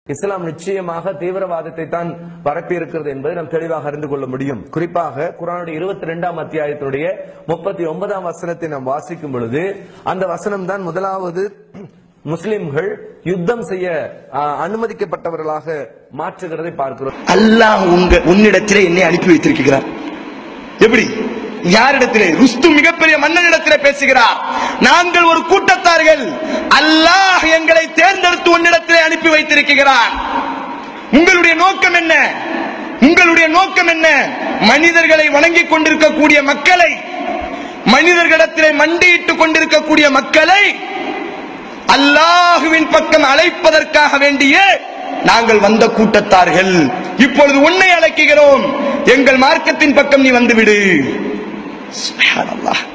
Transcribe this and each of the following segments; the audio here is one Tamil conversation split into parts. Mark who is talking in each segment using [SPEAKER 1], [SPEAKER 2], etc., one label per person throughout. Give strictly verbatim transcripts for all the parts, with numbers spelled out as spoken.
[SPEAKER 1] இஸ்லாம் நிச்சயமாக தீவிரவாதத்தை தான் பரப்பி இருக்கிறது என்பதை நாம் தெளிவாக அறிந்து கொள்ள முடியும். குறிப்பாக குர்ஆனுடைய இருபத்தி இரண்டாம் அத்தியாயத்தினுடைய முப்பத்தி ஒன்பதாம் வசனத்தை நாம் வாசிக்கும் பொழுது அந்த வசனம் தான் முதலாவது முஸ்லிம்கள் யுத்தம் செய்ய அனுமதிக்கப்பட்டவர்களாக மாற்றுகிறதை பார்க்கிறோம்.
[SPEAKER 2] அல்லாஹ் உங்க உன்னிடத்திலே என்னை அனுப்பி வைத்திருக்கிறார். எப்படி? யாரிடத்திலே? ருஸ்தும் மிகப்பெரிய மன்னனிடத்திலே பேசுகிறார். நாங்கள் ஒரு கூட்டத்தார்கள், அல்லாஹ் எங்களை தேர்ந்தெடுத்து உன்னிடத்திலே அனுப்பி வைத்திருக்கிறான். உங்களுடைய நோக்கம் என்ன? உங்களுடைய நோக்கம் என்ன? மனிதர்களை வணங்கிக் கொண்டிருக்கக்கூடிய மக்களை, மனிதர்களிடத்திலே மண்டியிட்டுக் கொண்டிருக்கக்கூடிய மக்களை அல்லாஹுவின் பக்கம் அழைப்பதற்காக வேண்டிய நாங்கள் வந்த கூட்டத்தார்கள். இப்பொழுது உன்னை அழைக்கிறோம், எங்கள் மார்க்கத்தின் பக்கம் நீ வந்துவிடு. சுப்ஹானல்லாஹ்.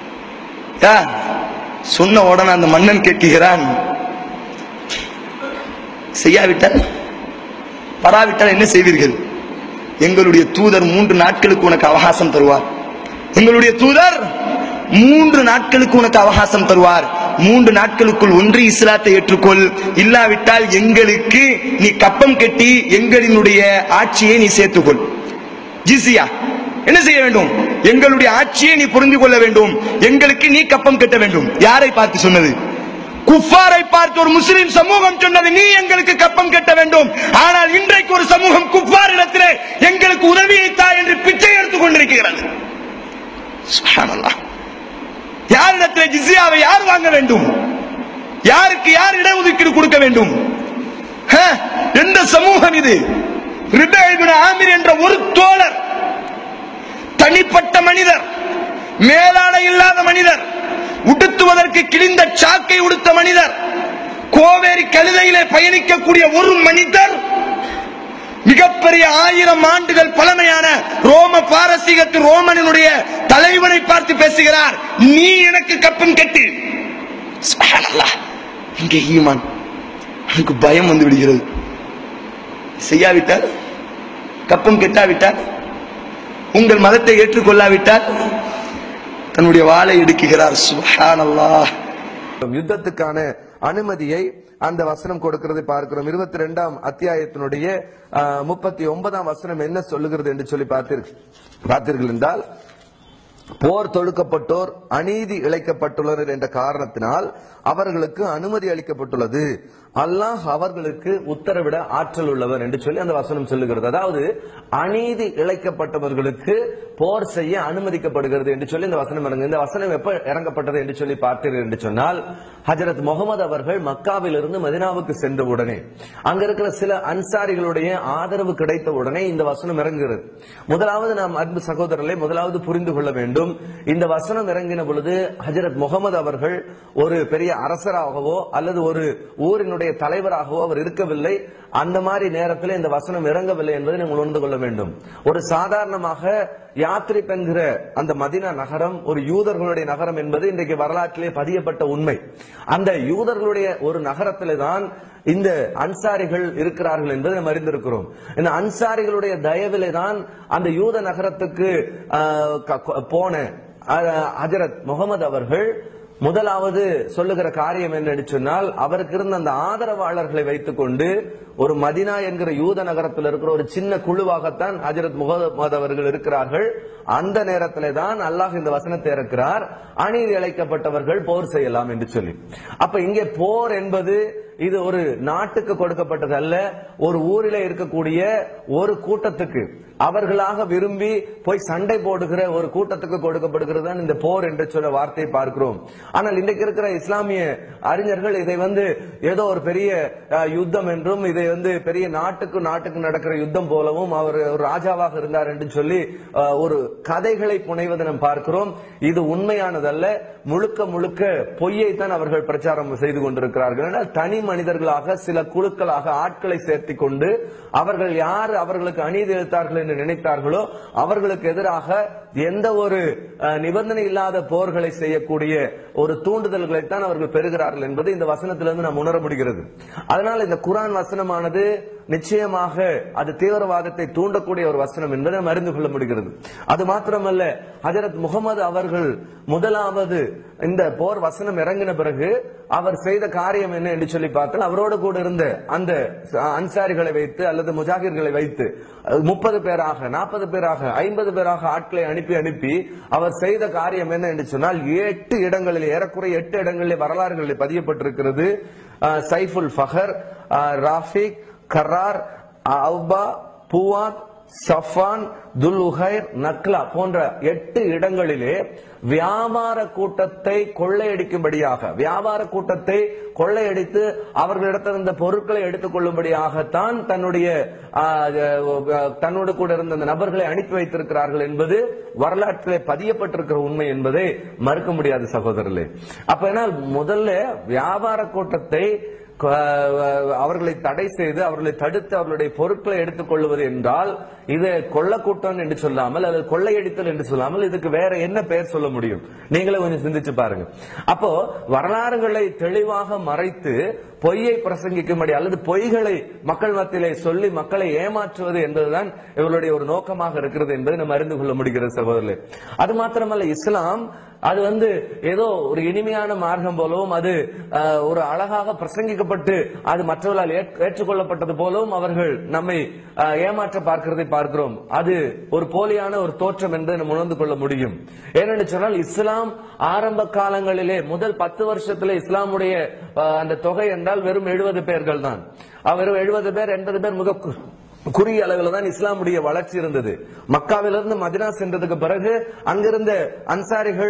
[SPEAKER 2] சொன்ன உடனே அந்த மன்னன் கேட்கிறான், செய்யாவிட்டால் பராவிட்டால் என்ன செய்வீர்கள்? எங்களுடைய தூதர் மூன்று நாட்களுக்கு உனக்கு அவகாசம் தருவார். எங்களுடைய தூதர் மூன்று நாட்களுக்கு உனக்கு அவகாசம் தருவார். மூன்று நாட்களுக்குள் ஒன்று இஸ்லாத்தை ஏற்றுக்கொள், இல்லாவிட்டால் எங்களுக்கு நீ கப்பம் கட்டி எங்களினுடைய ஆட்சியை நீ சேர்த்துக்கொள். ஜிஸியா என்ன செய்ய வேண்டும்? எங்களுடைய ஆட்சியை நீ புரிந்து கொள்ள வேண்டும், எங்களுக்கு நீ கப்பம் கட்ட வேண்டும். யாரை பார்த்து சொன்னது? குஃபாரை பார்த்து ஒரு முஸ்லிம் சமூகம் சொன்னது, நீ எங்களுக்கு கப்பம் கட்ட வேண்டும். ஆனால் இன்றைக்கு ஒரு சமூகம் குஃபாரிடத்திலே எங்களுக்கு உதவியை தா என்று பிச்சை எடுத்துக் கொண்டிருக்கிறது. சுப்ஹானல்லாஹ். யாரிடத்திலே ஜிஸியாவை யார் வாங்க வேண்டும்? யாருக்கு யார் இடஒதுக்கீடு கொடுக்க வேண்டும்? எந்த சமூகம் இது? ரிபா இப்னு ஆமிர் என்ற ஒரு தோழர், தனிப்பட்ட மனிதர், மேலாடை இல்லாத மனிதர், உடுத்துவதற்கு கிழிந்த சாக்கை உடுத்த மனிதர், கோவேரி கழுதையிலே பயணிக்கக்கூடிய ஒரு மனிதர், மிகப்பெரிய ஆயிரம் ஆண்டுகள் பழமையான ரோம பாரசீகத்து ரோமனுடைய தலைவனை பார்த்து பேசுகிறார், நீ எனக்கு கப்பம் கட்டு. சுப்ஹானல்லாஹ். இங்கே ஈமான், எனக்கு பயம் வந்து விடுகிறது. செய்யாவிட்டால், கப்பம் கெட்டாவிட்டால், உங்கள் மதத்தை ஏற்றுக்கொள்ளாவிட்டால் தன்னுடைய வாளை எடுக்குகிறார். சுப்ஹானல்லாஹ்.
[SPEAKER 1] யுத்தத்துக்கான அனுமதியை அந்த வசனம் கொடுக்கிறதை பார்க்கிறோம். இருபத்தி இரண்டாம் அத்தியாயத்தினுடைய முப்பத்தி ஒன்பதாம் வசனம் என்ன சொல்லுகிறது என்று சொல்லி பார்த்தீர்கள் என்றால், போர் தொடுக்கப்பட்டோர் அநீதி இழைக்கப்பட்டுள்ளனர் என்ற காரணத்தினால் அவர்களுக்கு அனுமதி அளிக்கப்பட்டுள்ளது. அல்லாஹ் அவர்களுக்கு உத்தரவிட ஆற்றல் உள்ளவர் என்று சொல்லி அந்த வசனம் சொல்லுகிறது. அதாவது அநீதி இழைக்கப்பட்டவர்களுக்கு போர் செய்ய அனுமதிக்கப்படுகிறது என்று சொல்லி இந்த வசனம் இறங்கு. இந்த வசனம் எப்ப இறங்கப்பட்டது என்று சொல்லி பார்த்தீர்கள் என்று சொன்னால், ஹஜரத் முகமது அவர்கள் மக்காவில் இருந்து மதினாவுக்கு சென்ற உடனே அங்க இருக்கிற சில அன்சாரிகளுடைய ஆதரவு கிடைத்த உடனே இந்த வசனம் இறங்குகிறது. முதலாவது நாம் அன்பு சகோதரர்களை முதலாவது புரிந்து கொள்ள வேண்டும், இந்த வசனம் இறங்கின பொழுது ஹஜரத் முகமது அவர்கள் ஒரு பெரிய அரசராகவோ அல்லது ஒரு ஊரினுடைய தலைவராகவோ அவர் இருக்கவில்லை. அந்த மாதிரி நேரத்தில் இந்த வசனம் இறங்கவில்லை என்பதை நீங்கள் உணர்ந்து கொள்ள வேண்டும். ஒரு சாதாரணமாக யாத்ரிப் என்கிற அந்த மதீனா நகரம் ஒரு யூதர்களுடைய நகரம் என்பது இன்றைக்கு வரலாற்றிலே பதியப்பட்ட உண்மை. அந்த யூதர்களுடைய ஒரு நகரத்திலே தான் இந்த அன்சாரிகள் இருக்கிறார்கள் என்பதை நாம் அறிந்திருக்கிறோம். இந்த அன்சாரிகளுடைய தயவிலே தான் அந்த யூத நகரத்துக்கு போன ஹஜரத் முகமது அவர்கள் முதலாவது சொல்லுகிற காரியம் என்ன சொன்னால், அவருக்கு இருந்த அந்த ஆதரவாளர்களை வைத்துக் கொண்டு ஒரு மதினா என்கிற யூத நகரத்தில் இருக்கிற ஒரு சின்ன குழுவாகத்தான் ஹஜரத் முகமது அவர்கள் இருக்கிறார்கள். அந்த நேரத்திலே தான் அல்லாஹ் இந்த வசனத்தை இறக்கிறார், அநீதி இழைக்கப்பட்டவர்கள் போர் செய்யலாம் என்று சொல்லி. அப்ப இங்கே போர் என்பது இது ஒரு நாட்டுக்கு கொடுக்கப்பட்டது அல்ல, ஒரு ஊரிலே இருக்கக்கூடிய ஒரு கூட்டத்துக்கு அவர்களாக விரும்பி போய் சண்டை போடுகிற ஒரு கூட்டத்துக்கு கொடுக்கப்படுகிறது தான் இந்த போர் என்று சொல்ல வார்த்தையை பார்க்கிறோம். ஆனால் இன்றைக்கு இருக்கிற இஸ்லாமிய அறிஞர்கள் இதை வந்து ஏதோ ஒரு பெரிய யுத்தம் என்றும், இதை வந்து பெரிய நாட்டுக்கு நாட்டுக்கு நடக்கிற யுத்தம் போலவும், அவர் ஒரு ராஜாவாக இருந்தார் என்று சொல்லி ஒரு கதைகளை புனைவதை நாம் பார்க்கிறோம். இது உண்மையானதல்ல, முழுக்க முழுக்க பொய்யை தான் அவர்கள் பிரச்சாரம் செய்து கொண்டிருக்கிறார்கள். ஆனால் தனி மனிதர்களாக சில குழுக்களாக ஆட்களை சேர்த்திக் கொண்டு அவர்கள் யார் அவர்களுக்கு அநீதி இழைத்தார்கள் என்று நினைத்தார்களோ அவர்களுக்கு எதிராக எந்த ஒரு நிபந்தனை இல்லாத போர்களை செய்யக்கூடிய ஒரு தூண்டுதல்களைத்தான் அவர்கள் பெறுகிறார்கள் என்பது இந்த வசனத்திலிருந்து நாம் உணர முடிகிறது. அதனால் இந்த குர்ஆன் வசனமானது நிச்சயமாக அது தீவிரவாதத்தை தூண்டக்கூடிய ஒரு வசனம் என்பதை நாம் அறிந்து கொள்ள முடிகிறது. அது மாத்திரமல்ல, ஹஜரத் முகமது அவர்கள் முதலாவது இந்த போர் வசனம் இறங்கின பிறகு அவர் செய்த காரியம் என்ன என்று சொல்லி பார்த்தால், அவரோடு கூட இருந்த அந்த அன்சாரிகளை வைத்து அல்லது முஜாஹிர்களை வைத்து முப்பது பேராக, நாற்பது பேராக, ஐம்பது பேராக ஆட்களை அனுப்பி அனுப்பி அவர் செய்த காரியம் என்ன என்று சொன்னால், எட்டு இடங்களில், ஏறக்குறைய எட்டு இடங்களில் வரலாறுகளில் பதியப்பட்டிருக்கிறது. சைஃபுல் ஃபஹர், ராஃபிக், கரார், அவ்பா, புவாத், சஃபான், துல் உஹைர், நக்லா போன்ற எட்டு இடங்களிலே வியாபார கூட்டத்தை கொள்ளையடிக்கும்படியாக, வியாபார கூட்டத்தை கொள்ளையடித்து அவர்களிடத்தில் இருந்த பொருட்களை எடுத்துக் கொள்ளும்படியாகத்தான் தன்னுடைய தன்னோடு கூட இருந்த அந்த நபர்களை அனுப்பி வைத்திருக்கிறார்கள் என்பது வரலாற்றிலே பதியப்பட்டிருக்கிற உண்மை என்பதை மறுக்க முடியாது சகோதரர்களே. அப்ப என்ன, முதல்ல வியாபார கூட்டத்தை அவர்களை தடை செய்து அவர்களை தடுத்து அவர்களுடைய பொருட்களை எடுத்துக் கொள்வது என்றால் இது கொள்ளக்கூட்டம் என்று சொல்லாமல் அல்லது கொள்ளையடித்தல் என்று சொல்லாமல் இதுக்கு வேற என்ன பெயர் சொல்ல முடியும்? நீங்களே கொஞ்சம் சிந்திச்சு பாருங்க. அப்போ வரலாறுகளை தெளிவாக மறைத்து பொய்யை பிரசங்கிக்கும்படி அல்லது பொய்களை மக்கள் மத்தியிலே சொல்லி மக்களை ஏமாற்றுவது என்பதுதான் இவர்களுடைய ஒரு நோக்கமாக இருக்கிறது என்பதை நம்ம அறிந்து கொள்ள முடிகிறது சகோதரர்களே. அது மாத்திரமல்ல, இஸ்லாம் அது வந்து ஏதோ ஒரு இனிமையான மார்க்கம் போலவும் அது ஒரு அழகாக பிரசங்கிக்கப்பட்டு அது மற்றவர்களால் ஏற்றுக்கொள்ளப்பட்டது போலவும் அவர்கள் நம்மை ஏமாற்ற பார்க்கிறதை பார்க்கிறோம். அது ஒரு போலியான ஒரு தோற்றம் என்று நம்ம உணர்ந்து கொள்ள முடியும். ஏனென்று சொன்னால், இஸ்லாம் ஆரம்ப காலங்களிலே முதல் பத்து வருஷத்திலே இஸ்லாமுடைய அந்த தொகை என்றால் வெறும் எழுபது பேர்கள் தான். வெறும் எழுபது பேர் எண்பது பேர் மிக குறுகிய அளவில் தான் இஸ்லாமுடைய வளர்ச்சி இருந்தது. மக்காவிலிருந்து மதினா சென்றதுக்கு பிறகு அங்கிருந்த அன்சாரிகள்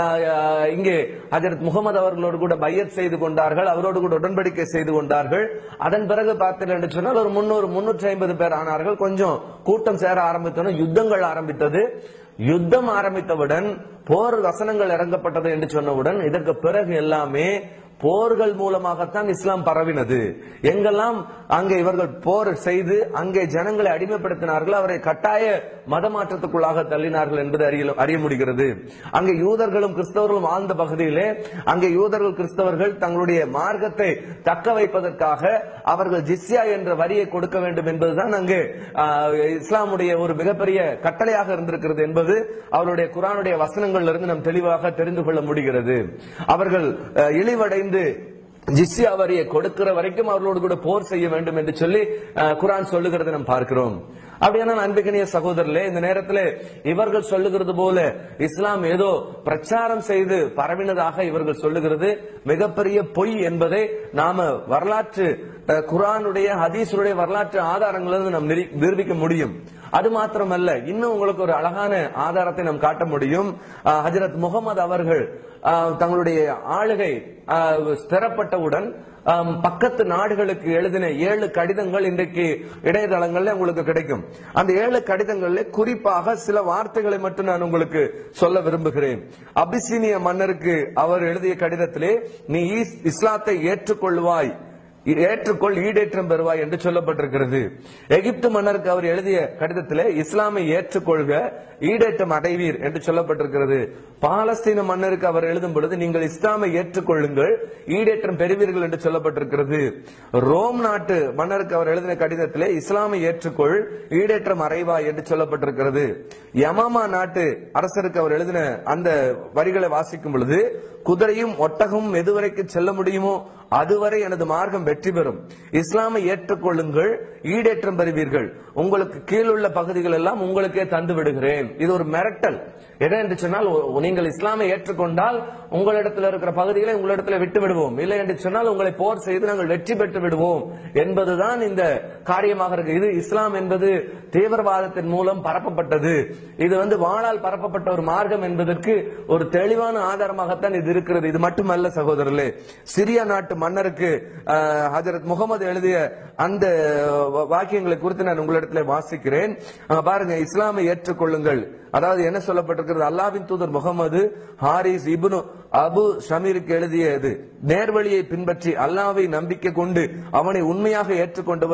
[SPEAKER 1] இங்கே ஹஜரத் முகமது அவர்களோடு கூட பையத் செய்து கொண்டார்கள், அவரோடு கூட உடன்படிக்கை செய்து கொண்டார்கள். அதன் பிறகு பார்த்தீர்கள் என்று சொன்னால் ஒரு முன்னூறு முன்னூற்றி ஐம்பது பேர் ஆனார்கள். கொஞ்சம் கூட்டம் சேர ஆரம்பித்தன, யுத்தங்கள் ஆரம்பித்தது. யுத்தம் ஆரம்பித்தவுடன் போர் வசனங்கள் இறங்கப்பட்டது என்று சொன்னவுடன் இதற்கு பிறகு எல்லாமே போர்கள் மூலமாகத்தான் இஸ்லாம் பரவினது. எங்கெல்லாம் அங்கே இவர்கள் போர் செய்து அங்கே ஜனங்களை அடிமைப்படுத்தினார்கள், அவரை கட்டாய மதமாற்றத்துக்குள்ளாக தள்ளினார்கள் என்பது அறிய முடிகிறது. அங்கே யூதர்களும் கிறிஸ்தவர்களும் ஆழ்ந்த பகுதியிலே அங்கே யூதர்கள் கிறிஸ்தவர்கள் தங்களுடைய மார்க்கத்தை தக்க வைப்பதற்காக அவர்கள் ஜிஸ்யா என்ற வரியை கொடுக்க வேண்டும் என்பதுதான் அங்கே இஸ்லாமுடைய ஒரு மிகப்பெரிய கட்டளையாக இருந்திருக்கிறது என்பது அவருடைய குர்ஆனுடைய வசனங்களில் இருந்து நாம் தெளிவாக தெரிந்து கொள்ள முடிகிறது. அவர்கள் இழிவடை ஜிஸ்யா வரியை கொடுக்கிற வரைக்கும் அவர்களோடு கூட போர் செய்ய வேண்டும் என்று சொல்லி குர்ஆன் சொல்லுகிறது நாம் பார்க்கிறோம். அப்படியான அன்பிக்கனிய சகோதரர்களே, இந்த நேரத்தில் இவர்கள் சொல்லுகிறது போல இஸ்லாம் ஏதோ பிரச்சாரம் செய்து பரவினதாக இவர்கள் சொல்லுகிறது மிகப்பெரிய பொய் என்பதை நாம வரலாற்று குர்ஆனுடைய ஹதீஸுடைய வரலாற்று ஆதாரங்களிலிருந்து நாம் நிரூபிக்க முடியும். அது மாத்திரமல்ல, இன்னும் உங்களுக்கு ஒரு அழகான ஆதாரத்தை நாம் காட்ட முடியும். ஹஜரத் முகமது அவர்கள் தங்களுடைய ஆளுகை ஸ்திரப்பட்டவுடன் பக்கத்து நாடுகளுக்கு எழுதின ஏழு கடிதங்கள் இன்றைக்கு இணையதளங்கள்ல உங்களுக்கு கிடைக்கும். அந்த ஏழு கடிதங்கள்ல குறிப்பாக சில வார்த்தைகளை மட்டும் நான் உங்களுக்கு சொல்ல விரும்புகிறேன். அபிசீனிய மன்னருக்கு அவர் எழுதிய கடிதத்திலே, நீ இஸ்லாத்தை ஏற்றுக்கொள்வாய், ஏற்றுக்கொள், ஈடேற்றம் பெறுவாய் என்று சொல்லப்பட்டிருக்கிறது. எகிப்து மன்னருக்கு அவர் எழுதிய கடிதத்திலே இஸ்லாமை ஏற்றுக்கொள்க, ஈடேற்றம் அடைவீர் என்று சொல்லப்பட்டிருக்கிறது. பாலஸ்தீன மன்னருக்கு அவர் எழுதும் பொழுது நீங்கள் இஸ்லாமை ஏற்றுக்கொள்ளுங்கள், ஈடேற்றம் பெறுவீர்கள் என்று சொல்லப்பட்டிருக்கிறது. ரோம் நாட்டு மன்னருக்கு அவர் எழுதின கடிதத்திலே இஸ்லாமை ஏற்றுக்கொள், ஈடேற்றம் அடைவாய் என்று சொல்லப்பட்டிருக்கிறது. யமாமா நாட்டு அரசருக்கு அவர் எழுதின அந்த வரிகளை வாசிக்கும் பொழுது, குதிரையும் ஒட்டகமும் எதுவரைக்கும் செல்ல முடியுமோ அதுவரை எனது மார்க்கம் வெற்றி பெறும், இஸ்லாமை ஏற்றுக்கொள்ளுங்கள், ஈடேற்றம் பெறுவீர்கள், உங்களுக்கு கீழுள்ள பகுதிகள் எல்லாம் உங்களுக்கே தந்து விடுகிறேன். இது ஒரு மிரட்டல். எதை என்று சொன்னால், நீங்கள் இஸ்லாமை ஏற்றுக்கொண்டால் உங்களிடத்தில் இருக்கிற பகுதிகளை உங்களிடத்தில் விட்டு விடுவோம், இல்லை என்று சொன்னால் உங்களை போர் செய்து நாங்கள் வெற்றி பெற்று விடுவோம் என்பதுதான் இந்த காரியமாக இருக்கு. இது இஸ்லாம் என்பது தீவிரவாதத்தின் மூலம் பரப்பப்பட்டது, இது வந்து வாளால் பரப்பப்பட்ட ஒரு மார்க்கம் என்பதற்கு ஒரு தெளிவான ஆதாரமாகத்தான் இது இருக்கிறது. இது மட்டுமல்ல சகோதரர்களே, சிரியா நாட்டு மன்னருக்கு ஹஜரத் முகமது எழுதிய அந்த வாக்கியங்களை குறித்து நான் உங்களிடத்தில் வாசிக்கிறேன். பாருங்க, இஸ்லாமை ஏற்றுக்கொள்ளுங்கள், அதாவது என்ன சொல்லப்பட்டிருக்கிறது, அல்லாஹ்வின் தூதர் முகமது ஹாரிஸ் இப்னு அபு ஷமீருக்கு எழுதியது, நேர்வழியை பின்பற்றி அல்லாஹ்வை நம்பிக்கை கொண்டு அவனை உண்மையாக ஏற்றுக்கொண்டவருக்கு ஈடேற்ற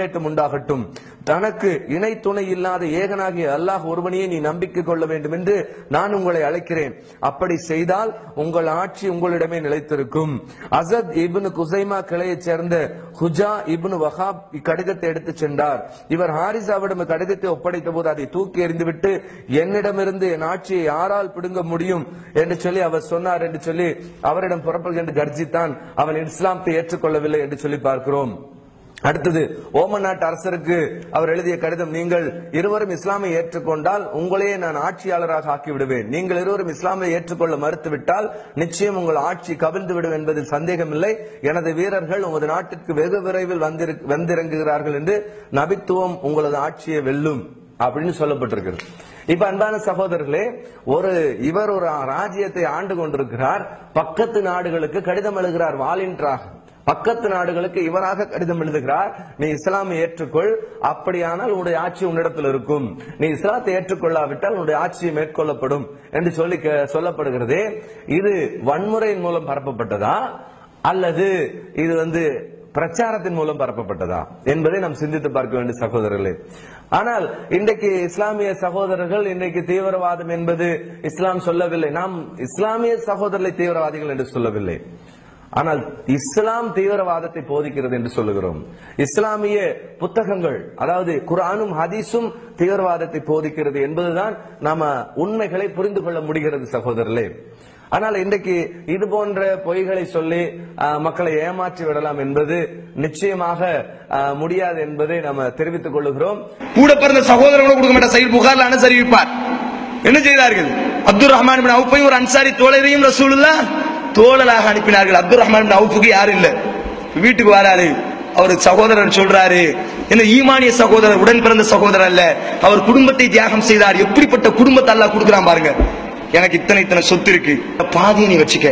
[SPEAKER 1] முன்னேற்றம் உண்டாகட்டும். தனக்கு இணை துணை இல்லாத ஏகனாகிய அல்லாஹ் ஒருவனையே நீ நம்பிக்கை கொள்ள வேண்டும் என்று நான் உங்களை அழைக்கிறேன். அப்படி செய்தால் உங்கள் ஆட்சி உங்களிடமே நிலைத்திருக்கும். அசத் இப்னு குசைமா கிளையைச் சேர்ந்த ஹுஜா இப்னு வஹாப் இக்கடிதத்தை எடுத்து சென்றார். இவர் ஹாரிசாவிடம் கடிதத்தை ஒப்படைத்த போது அதை தூக்கி எறிந்துவிட்டு என்னிடமிருந்து என் ஆட்சியை யாரால் பிடுங்க முடியும் என்று சொல்லி அவர் சொன்னார் என்று சொல்லி அவரிடம் புறப்படுகின்ற கர்ஜித்தான். அவன் இஸ்லாமத்தை ஏற்றுக்கொள்ளவில்லை என்று சொல்லி பார்க்கிறோம். அடுத்தது ஓமன் நாட்டு அரசருக்கு அவர் எழுதிய கடிதம், நீங்கள் இருவரும் இஸ்லாமை ஏற்றுக்கொண்டால் உங்களையே நான் ஆட்சியாளராக ஆக்கி விடுவேன். நீங்கள் இருவரும் இஸ்லாமை ஏற்றுக்கொள்ள மறுத்துவிட்டால் நிச்சயம் உங்கள் ஆட்சி கவிழ்ந்து விடும் என்பதில் சந்தேகமில்லை. எனது வீரர்கள் உமது நாட்டிற்கு வெகு விரைவில் வந்திறங்குகிறார்கள் என்று நபித்துவம் உங்களது ஆட்சியை வெல்லும் அப்படின்னு சொல்லப்பட்டிருக்கிறது. இப்ப அன்பான சகோதரர்களே, ஒரு இவர் ஒரு ராஜ்யத்தை ஆண்டு கொண்டிருக்கிறார். பக்கத்து நாடுகளுக்கு கடிதம் எழுதுகிறார். வாலின்றாக பக்கத்து நாடுகளுக்கு இவராக கடிதம் எழுதுகிறார். நீ இஸ்லாமை ஏற்றுக்கொள், அப்படியானால் உன்னுடைய ஆட்சி உன்னிடத்தில் இருக்கும். நீ இஸ்லாத்தை ஏற்றுக்கொள்ளாவிட்டால் உன்னுடைய ஆட்சி மேற்கொள்ளப்படும் என்று சொல்லி சொல்லப்படுகிறது. இது வன்முறையின் மூலம் பரப்பப்பட்டதா அல்லது இது வந்து பிரச்சாரத்தின் மூலம் பரப்பப்பட்டதா என்பதை நாம் சிந்தித்து பார்க்க வேண்டிய சகோதரர்களே. ஆனால் இன்றைக்கு இஸ்லாமிய சகோதரர்கள் இன்றைக்கு தீவிரவாதம் என்பது இஸ்லாம் சொல்லவில்லை. நாம் இஸ்லாமிய சகோதரர்களை தீவிரவாதிகள் என்று சொல்லவில்லை. ஆனால் இஸ்லாம் தீவிரவாதத்தை போதிக்கிறது என்று சொல்லுகிறோம். இஸ்லாமிய புத்தகங்கள், அதாவது குர்ஆனும் ஹதீஸும் தீவிரவாதத்தை போதிக்கிறது என்பதுதான் நாம உண்மைகளை புரிந்து கொள்ள முடிகிறது சகோதரர்களே. ஆனால் இன்றைக்கு இது போன்ற பொய்களை சொல்லி மக்களை ஏமாற்றி விடலாம் என்பது நிச்சயமாக முடியாது என்பதை நாம தெரிவித்துக் கொள்ளுகிறோம்.
[SPEAKER 2] கூட பிறந்த சகோதரர்களும் கொடுக்க மாட்டார். சஹீஹ் புகாரில் அனஸ் அறிவிப்பார். என்ன செய்தார்கள்? அப்துல் ரஹ்மான் இப்னு அவுஃபை ஒரு அன்சாரி தோழரையும் ரசூலுல்லாஹ் தோழலாக அனுப்பினார்கள். அப்துல் ரஹ்மான் இப்னு அவுஃபுக்கு யாரும் இல்ல. வீட்டுக்கு வராரு. அவர் சகோதரர் சொல்றாரு, என்ன ஈமானிய சகோதரர், உடன் பிறந்த சகோதரர் அல்ல, அவர் குடும்பத்தை தியாகம் செய்தார். எப்படிப்பட்ட குடும்பத்தை அல்லாஹ் கொடுக்கிறான் பாருங்க. எனக்கு இத்தனை இத்தனை சொத்து இருக்கு, பாதியை நீ வச்சுக்க.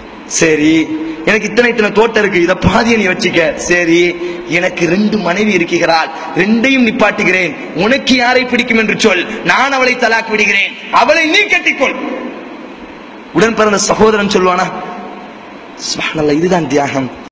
[SPEAKER 2] சரி. எனக்கு இத்தனை இத்தனை தோட்டம் இருக்கு, இத பாதியை நீ வச்சுக்க. சரி. எனக்கு ரெண்டு மனைவி இருக்கிறாள், ரெண்டையும் நிப்பாட்டுகிறேன். உனக்கு யாரை பிடிக்கும் என்று சொல், நான் அவளை தலாக் விடுகிறேன், அவளை நீ கட்டிக்கொள். உடன் பிறந்த சகோதரன் சொல்வானா? சுப்ஹானல்லாஹ், இதுதான் தியாகம்.